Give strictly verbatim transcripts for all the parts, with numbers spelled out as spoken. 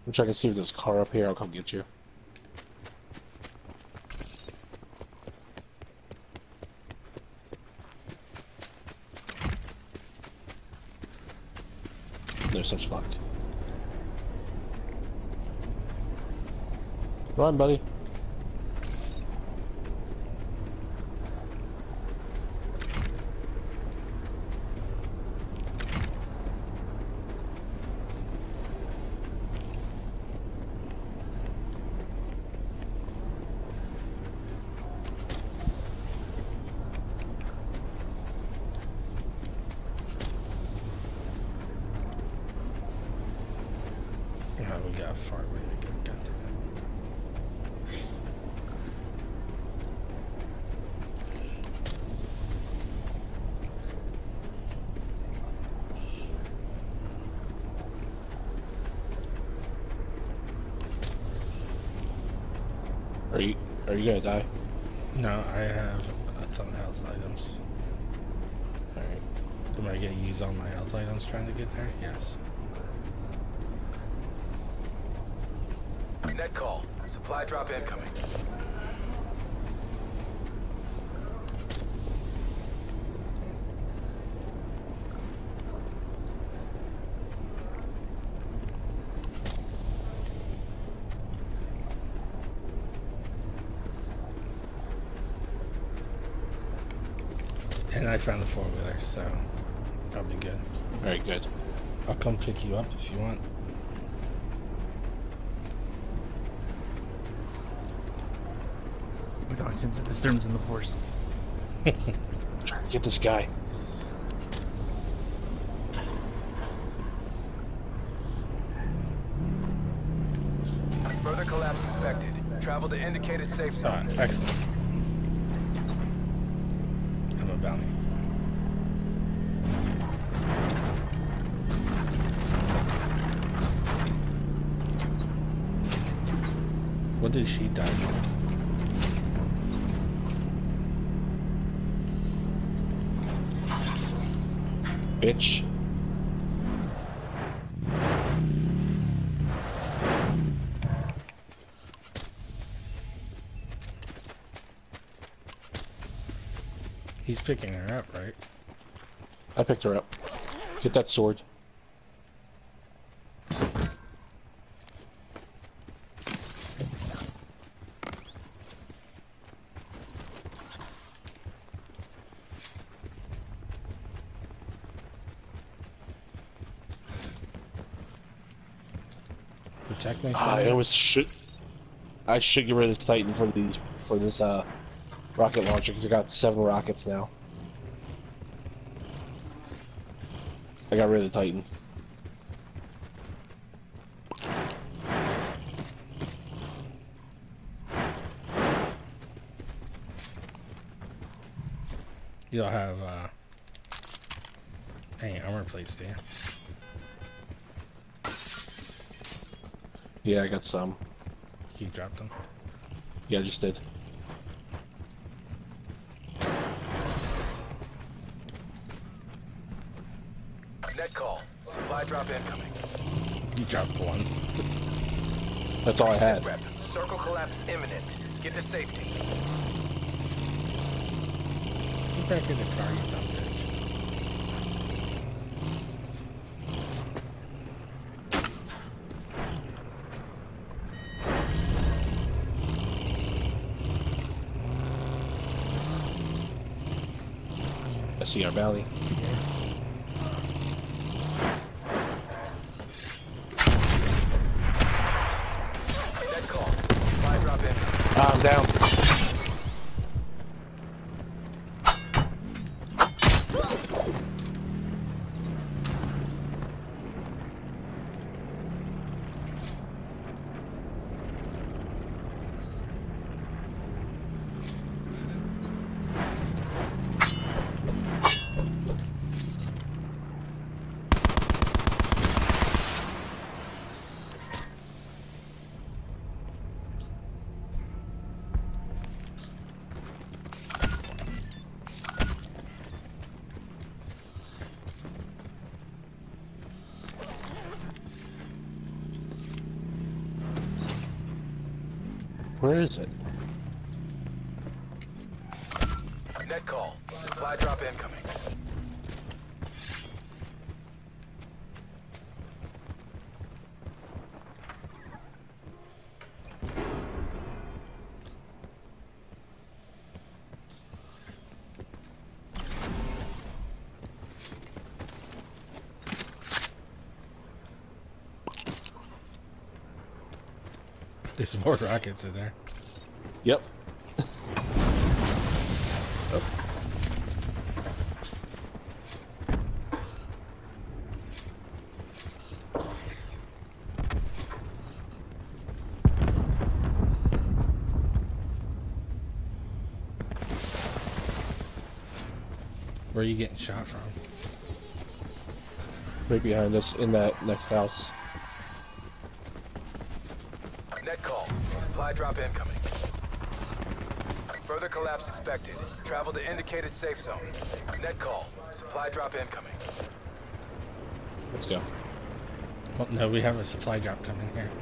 I'm checking to see if there's a car up here. I'll come get you. There's such luck. Run, buddy. Oh, we got a far way to go. Got there. Are you are you gonna die? No, I have a ton of health items. Alright. Am I gonna use all my health items trying to get there? Yes. Net call. Supply drop incoming. And I found a four-wheeler, so I'll be good. Very good. I'll come pick you up if you want. We don't sense the disturbance in the force. I'm trying to get this guy. Further collapse suspected. Travel to indicated safe Ah, zone. excellent. I'm a bounty. What did she die from? Bitch. He's picking her up, right? I picked her up. Get that sword. Protect me. Ah, it was should. I should get rid of this Titan for these for this uh rocket launcher because I got seven rockets now. I got rid of the Titan. You don't have uh any armor plates, do you? Yeah, I got some. You dropped them. Yeah, I just did. Net call. Supply drop incoming. You dropped one. That's all I had. Rep. Circle collapse imminent. Get to safety. Get back in the car, you dumb bitch. I see our valley. Net call. Supply drop in. Ah, I'm down. Where is it? Net call. Supply drop incoming. There's more rockets in there. Yep. Where are you getting shot from? Right behind us in that next house. Net call. Supply drop incoming. Further collapse expected. Travel to indicated safe zone. Net call. Supply drop incoming. Let's go. Well, no, we have a supply drop coming here.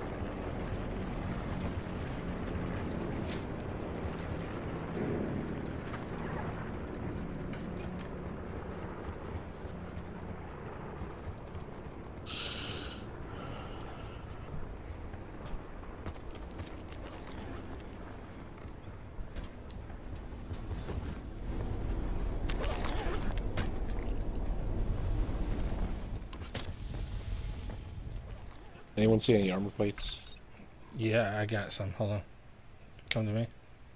Anyone see any armor plates? Yeah, I got some. Hold on. Come to me.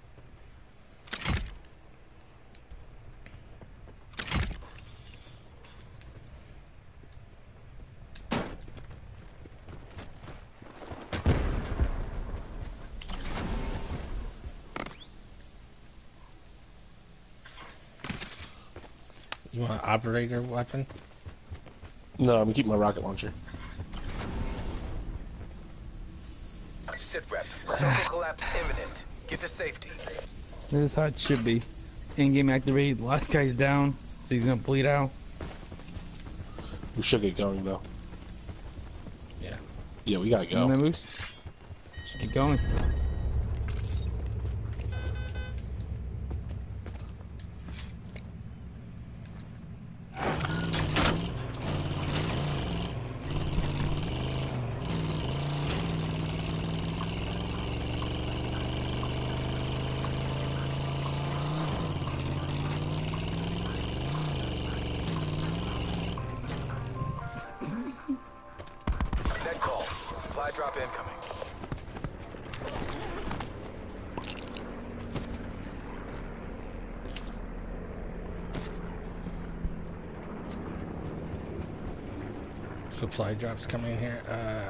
You want an operator weapon? No, I'm keeping my rocket launcher. Sit rep. Circle collapse imminent. Get to safety. This is how it should be. In-game activate. Last guy's down, so he's gonna bleed out. We should get going though. Yeah. Yeah, we gotta go. And then moves. Should keep going. Net call. Supply drop incoming. Supply drops coming here. Uh,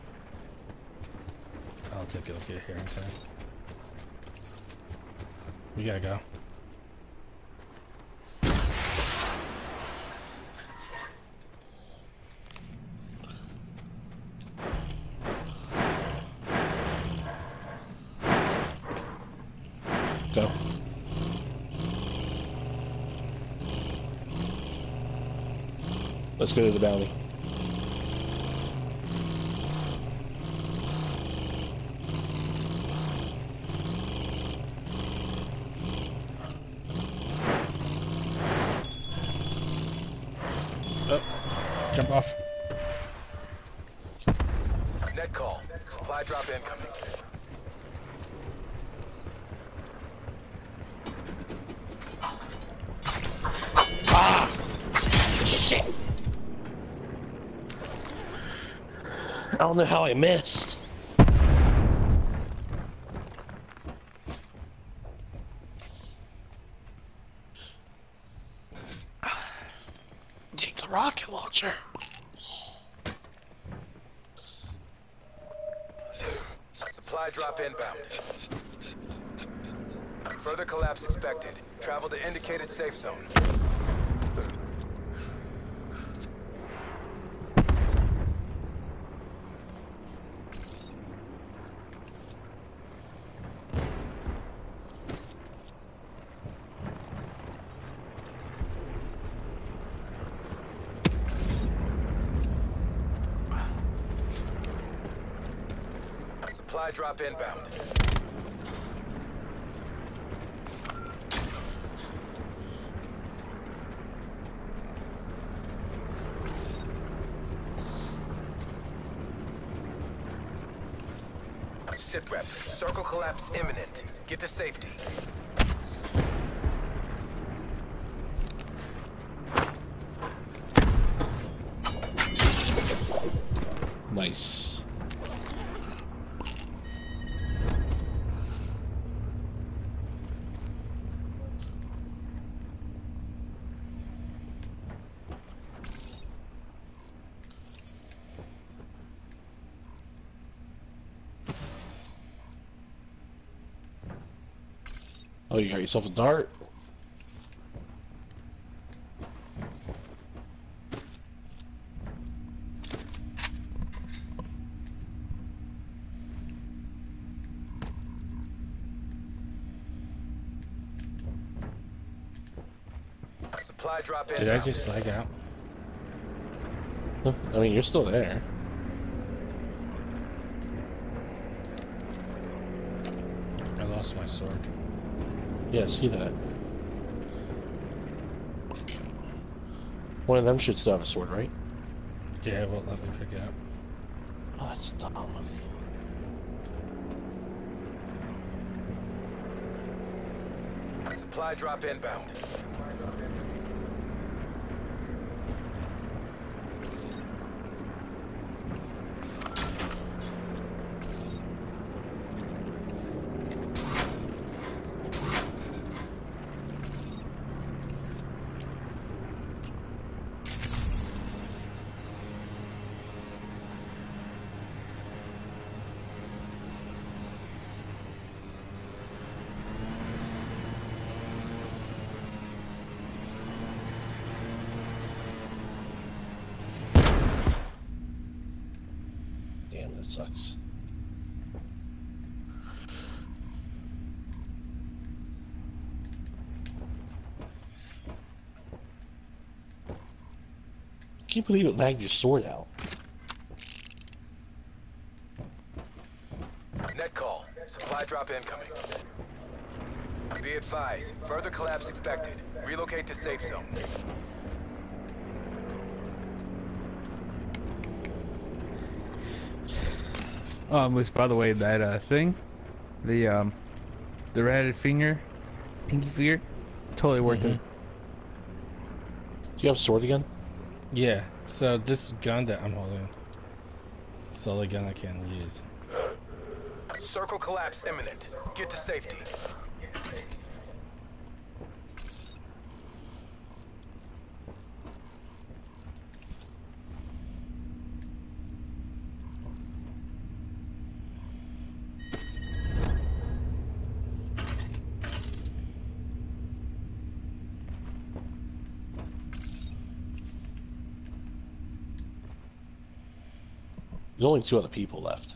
I'll take a look at here inside. We gotta go. Go. Let's go to the bounty. Oh, jump off. Net call. Supply drop incoming. Shit! I don't know how I missed. Take the rocket launcher. Supply drop inbound. Further collapse expected. Travel to indicated safe zone. Supply drop inbound. Sitrep, circle collapse imminent. Get to safety. Nice. Oh, you got yourself a dart? Supply drop in. Did I just lag out? Huh, I mean, you're still there. I lost my sword. Yeah, see that. One of them should still have a sword, right? Yeah, it won't let me pick it up. Oh, that's dumb. Supply drop inbound. Damn, that sucks. Can't believe it lagged your sword out. Net call. Supply drop incoming. Be advised, further collapse expected. Relocate to safe zone. Um, which, by the way, that uh thing, the um, the ratted finger, pinky finger, totally worth Mhm. it. Do you have a sword again? Yeah, so this gun that I'm holding is the only gun I can use. Circle collapse imminent. Get to safety. There's only two other people left.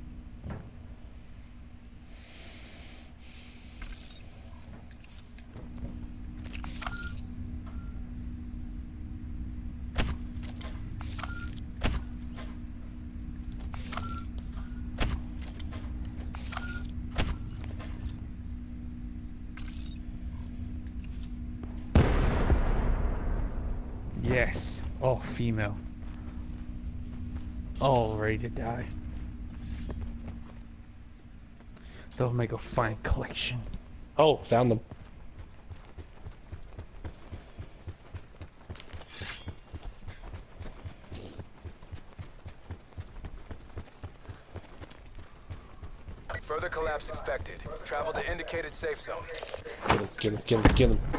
Yes. Oh, female. All ready to die. They'll make a fine collection. Oh, found them. Further collapse expected. Travel to indicated safe zone. Get him, get him, get him.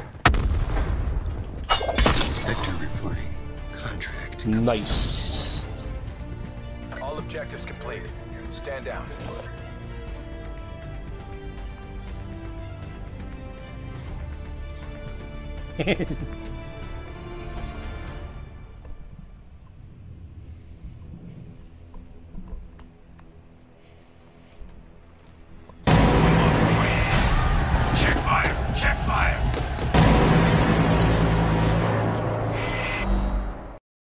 Inspector reporting. Contract. Nice. All objectives complete. Stand down.